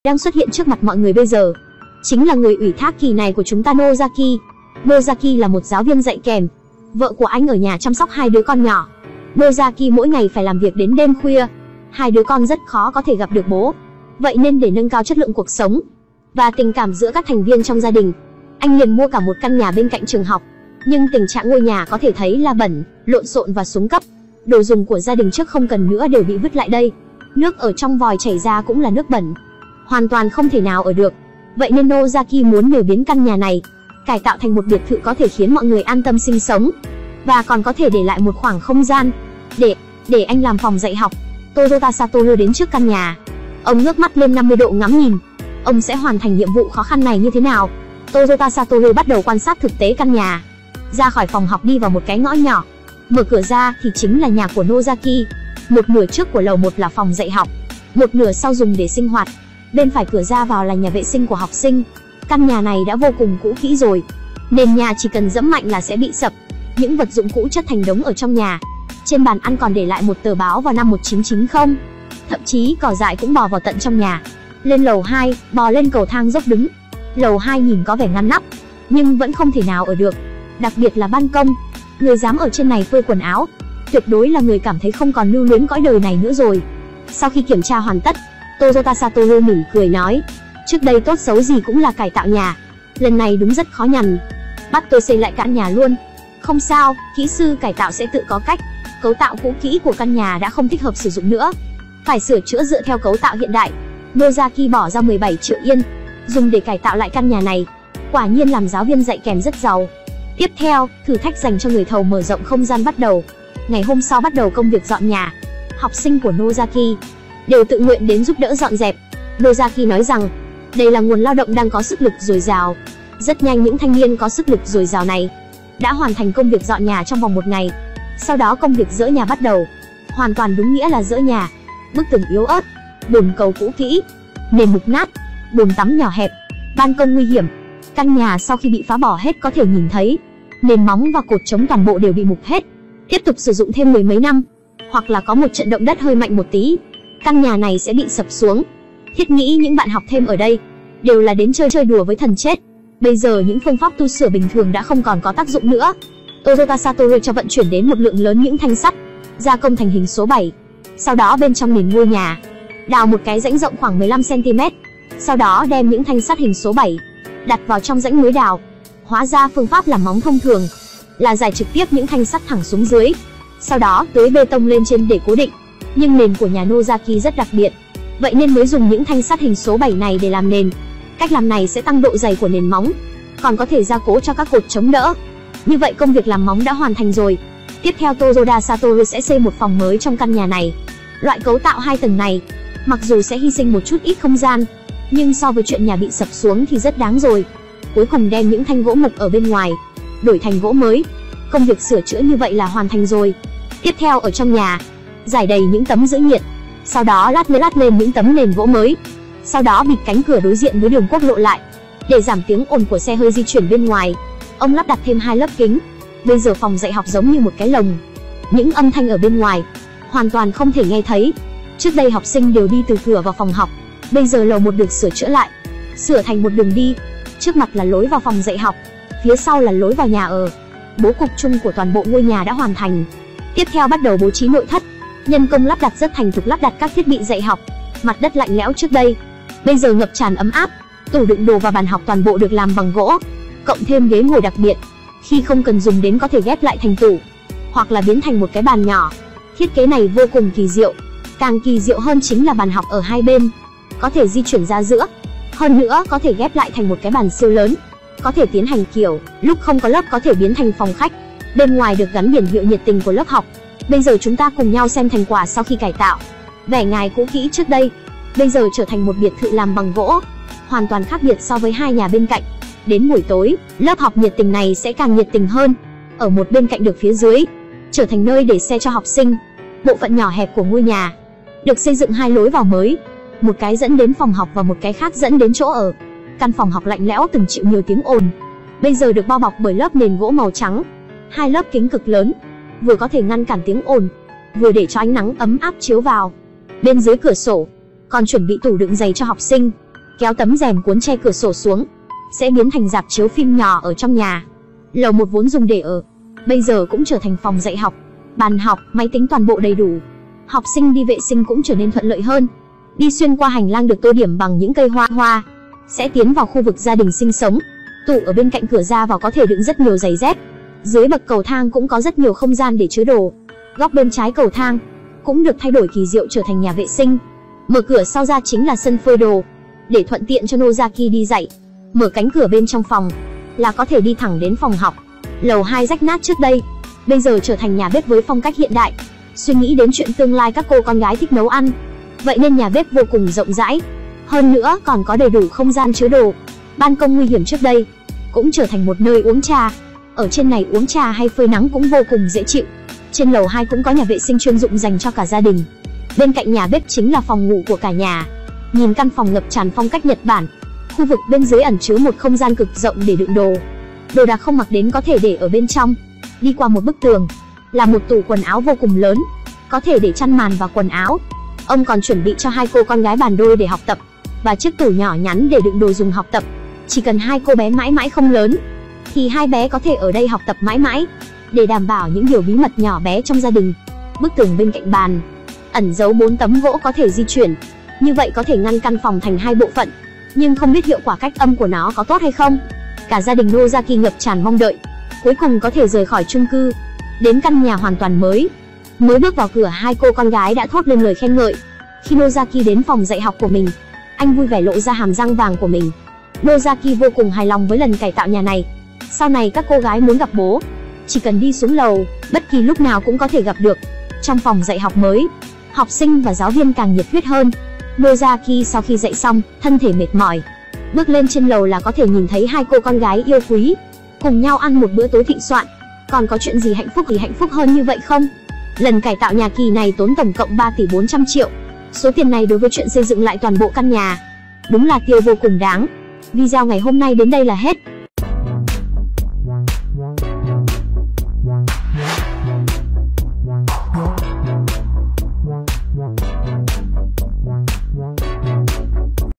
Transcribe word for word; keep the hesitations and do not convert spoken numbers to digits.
đang xuất hiện trước mặt mọi người bây giờ chính là người ủy thác kỳ này của chúng ta, Nozaki. Nozaki là một giáo viên dạy kèm. Vợ của anh ở nhà chăm sóc hai đứa con nhỏ. Nozaki mỗi ngày phải làm việc đến đêm khuya. Hai đứa con rất khó có thể gặp được bố. Vậy nên để nâng cao chất lượng cuộc sống và tình cảm giữa các thành viên trong gia đình, anh liền mua cả một căn nhà bên cạnh trường học. Nhưng tình trạng ngôi nhà có thể thấy là bẩn, lộn xộn và xuống cấp. Đồ dùng của gia đình trước không cần nữa đều bị vứt lại đây. Nước ở trong vòi chảy ra cũng là nước bẩn, hoàn toàn không thể nào ở được. Vậy nên Nozaki muốn điều biến căn nhà này, cải tạo thành một biệt thự có thể khiến mọi người an tâm sinh sống, và còn có thể để lại một khoảng không gian để để anh làm phòng dạy học. Toyota Satoru đến trước căn nhà. Ông ngước mắt lên năm mươi độ ngắm nhìn. Ông sẽ hoàn thành nhiệm vụ khó khăn này như thế nào? Toyota Satoru bắt đầu quan sát thực tế căn nhà. Ra khỏi phòng học đi vào một cái ngõ nhỏ. Mở cửa ra thì chính là nhà của Nozaki. Một nửa trước của lầu một là phòng dạy học, một nửa sau dùng để sinh hoạt. Bên phải cửa ra vào là nhà vệ sinh của học sinh. Căn nhà này đã vô cùng cũ kỹ rồi. Nền nhà chỉ cần dẫm mạnh là sẽ bị sập. Những vật dụng cũ chất thành đống ở trong nhà. Trên bàn ăn còn để lại một tờ báo vào năm một nghìn chín trăm chín mươi. Thậm chí cỏ dại cũng bò vào tận trong nhà. Lên lầu hai, bò lên cầu thang dốc đứng. Lầu hai nhìn có vẻ ngăn nắp, nhưng vẫn không thể nào ở được. Đặc biệt là ban công. Người dám ở trên này phơi quần áo, tuyệt đối là người cảm thấy không còn lưu luyến cõi đời này nữa rồi. Sau khi kiểm tra hoàn tất, Toyota Satoru mỉm cười nói, trước đây tốt xấu gì cũng là cải tạo nhà, lần này đúng rất khó nhằn. Bắt tôi xây lại căn nhà luôn. Không sao, kỹ sư cải tạo sẽ tự có cách. Cấu tạo cũ kỹ của căn nhà đã không thích hợp sử dụng nữa, phải sửa chữa dựa theo cấu tạo hiện đại. Nozaki bỏ ra mười bảy triệu yên, dùng để cải tạo lại căn nhà này. Quả nhiên làm giáo viên dạy kèm rất giàu. Tiếp theo, thử thách dành cho người thầu mở rộng không gian bắt đầu. Ngày hôm sau bắt đầu công việc dọn nhà. Học sinh của Nozaki đều tự nguyện đến giúp đỡ dọn dẹp. Nozaki nói rằng, đây là nguồn lao động đang có sức lực dồi dào. Rất nhanh những thanh niên có sức lực dồi dào này đã hoàn thành công việc dọn nhà trong vòng một ngày. Sau đó công việc dỡ nhà bắt đầu. Hoàn toàn đúng nghĩa là dỡ nhà. Bức tường yếu ớt, bồn cầu cũ kỹ, nền mục nát, bồn tắm nhỏ hẹp, ban công nguy hiểm. Căn nhà sau khi bị phá bỏ hết có thể nhìn thấy, nền móng và cột chống toàn bộ đều bị mục hết. Tiếp tục sử dụng thêm mười mấy năm, hoặc là có một trận động đất hơi mạnh một tí, căn nhà này sẽ bị sập xuống. Thiết nghĩ những bạn học thêm ở đây đều là đến chơi chơi đùa với thần chết. Bây giờ những phương pháp tu sửa bình thường đã không còn có tác dụng nữa. Toyota Satoru cho vận chuyển đến một lượng lớn những thanh sắt, gia công thành hình số bảy. Sau đó bên trong nền ngôi nhà, đào một cái rãnh rộng khoảng mười lăm xăng ti mét. Sau đó đem những thanh sắt hình số bảy đặt vào trong rãnh mới đào. Hóa ra phương pháp làm móng thông thường là rải trực tiếp những thanh sắt thẳng xuống dưới, sau đó tưới bê tông lên trên để cố định. Nhưng nền của nhà Nozaki rất đặc biệt, vậy nên mới dùng những thanh sắt hình số bảy này để làm nền. Cách làm này sẽ tăng độ dày của nền móng, còn có thể gia cố cho các cột chống đỡ. Như vậy công việc làm móng đã hoàn thành rồi. Tiếp theo Toyota Satoru sẽ xây một phòng mới trong căn nhà này. Loại cấu tạo hai tầng này, mặc dù sẽ hy sinh một chút ít không gian, nhưng so với chuyện nhà bị sập xuống thì rất đáng rồi. Cuối cùng đem những thanh gỗ mục ở bên ngoài đổi thành gỗ mới. Công việc sửa chữa như vậy là hoàn thành rồi. Tiếp theo ở trong nhà, rải đầy những tấm giữ nhiệt, sau đó lát lên lát lên những tấm nền gỗ mới. Sau đó bịt cánh cửa đối diện với đường quốc lộ lại, để giảm tiếng ồn của xe hơi di chuyển bên ngoài. Ông lắp đặt thêm hai lớp kính. Bây giờ phòng dạy học giống như một cái lồng. Những âm thanh ở bên ngoài hoàn toàn không thể nghe thấy. Trước đây học sinh đều đi từ cửa vào phòng học, bây giờ lầu một được sửa chữa lại, sửa thành một đường đi. Trước mặt là lối vào phòng dạy học, phía sau là lối vào nhà ở. Bố cục chung của toàn bộ ngôi nhà đã hoàn thành. Tiếp theo bắt đầu bố trí nội thất. Nhân công lắp đặt rất thành thục, lắp đặt các thiết bị dạy học. Mặt đất lạnh lẽo trước đây, bây giờ ngập tràn ấm áp. Tủ đựng đồ và bàn học toàn bộ được làm bằng gỗ, cộng thêm ghế ngồi đặc biệt. Khi không cần dùng đến có thể ghép lại thành tủ, hoặc là biến thành một cái bàn nhỏ. Thiết kế này vô cùng kỳ diệu. Càng kỳ diệu hơn chính là bàn học ở hai bên có thể di chuyển ra giữa. Hơn nữa có thể ghép lại thành một cái bàn siêu lớn, có thể tiến hành kiểu lúc không có lớp có thể biến thành phòng khách. Bên ngoài được gắn biển hiệu nhiệt tình của lớp học. Bây giờ chúng ta cùng nhau xem thành quả sau khi cải tạo. Vẻ ngoài cũ kỹ trước đây, bây giờ trở thành một biệt thự làm bằng gỗ, hoàn toàn khác biệt so với hai nhà bên cạnh. Đến buổi tối, lớp học nhiệt tình này sẽ càng nhiệt tình hơn. Ở một bên cạnh được phía dưới trở thành nơi để xe cho học sinh. Bộ phận nhỏ hẹp của ngôi nhà được xây dựng hai lối vào mới, một cái dẫn đến phòng học và một cái khác dẫn đến chỗ ở. Căn phòng học lạnh lẽo từng chịu nhiều tiếng ồn, bây giờ được bao bọc bởi lớp nền gỗ màu trắng. Hai lớp kính cực lớn, vừa có thể ngăn cản tiếng ồn, vừa để cho ánh nắng ấm áp chiếu vào. Bên dưới cửa sổ còn chuẩn bị tủ đựng giày cho học sinh. kéo tấm rèm cuốn che cửa sổ xuống, sẽ biến thành rạp chiếu phim nhỏ ở trong nhà. Lầu một vốn dùng để ở, bây giờ cũng trở thành phòng dạy học, bàn học, máy tính toàn bộ đầy đủ. Học sinh đi vệ sinh cũng trở nên thuận lợi hơn. Đi xuyên qua hành lang được tô điểm bằng những cây hoa hoa, sẽ tiến vào khu vực gia đình sinh sống. Tủ ở bên cạnh cửa ra vào có thể đựng rất nhiều giày dép. Dưới bậc cầu thang cũng có rất nhiều không gian để chứa đồ. Góc bên trái cầu thang cũng được thay đổi kỳ diệu trở thành nhà vệ sinh. Mở cửa sau ra chính là sân phơi đồ, để thuận tiện cho Nozaki đi dạy. Mở cánh cửa bên trong phòng là có thể đi thẳng đến phòng học. Lầu hai rách nát trước đây, bây giờ trở thành nhà bếp với phong cách hiện đại. Suy nghĩ đến chuyện tương lai các cô con gái thích nấu ăn, vậy nên nhà bếp vô cùng rộng rãi. Hơn nữa còn có đầy đủ không gian chứa đồ. Ban công nguy hiểm trước đây cũng trở thành một nơi uống trà. Ở trên này uống trà hay phơi nắng cũng vô cùng dễ chịu. Trên lầu hai cũng có nhà vệ sinh chuyên dụng dành cho cả gia đình. Bên cạnh nhà bếp chính là phòng ngủ của cả nhà. Nhìn căn phòng ngập tràn phong cách Nhật Bản. Khu vực bên dưới ẩn chứa một không gian cực rộng để đựng đồ. Đồ đạc không mặc đến có thể để ở bên trong. Đi qua một bức tường là một tủ quần áo vô cùng lớn, có thể để chăn màn và quần áo. Ông còn chuẩn bị cho hai cô con gái bàn đôi để học tập, và chiếc tủ nhỏ nhắn để đựng đồ dùng học tập. Chỉ cần hai cô bé mãi mãi không lớn, thì hai bé có thể ở đây học tập mãi mãi, để đảm bảo những điều bí mật nhỏ bé trong gia đình. Bức tường bên cạnh bàn ẩn giấu bốn tấm gỗ có thể di chuyển, như vậy có thể ngăn căn phòng thành hai bộ phận. Nhưng không biết hiệu quả cách âm của nó có tốt hay không. Cả gia đình Nozaki ngập tràn mong đợi, cuối cùng có thể rời khỏi chung cư, đến căn nhà hoàn toàn mới. Mới bước vào cửa, hai cô con gái đã thốt lên lời khen ngợi. Khi Nozaki đến phòng dạy học của mình, anh vui vẻ lộ ra hàm răng vàng của mình. Nozaki vô cùng hài lòng với lần cải tạo nhà này. Sau này các cô gái muốn gặp bố, chỉ cần đi xuống lầu, bất kỳ lúc nào cũng có thể gặp được. Trong phòng dạy học mới, học sinh và giáo viên càng nhiệt huyết hơn. Nozaki sau khi dạy xong, thân thể mệt mỏi, bước lên trên lầu là có thể nhìn thấy hai cô con gái yêu quý cùng nhau ăn một bữa tối thịnh soạn. Còn có chuyện gì hạnh phúc thì hạnh phúc hơn như vậy không? Lần cải tạo nhà kỳ này tốn tổng cộng ba tỷ bốn trăm triệu. Số tiền này đối với chuyện xây dựng lại toàn bộ căn nhà, đúng là tiêu vô cùng đáng. Video ngày hôm nay đến đây là hết.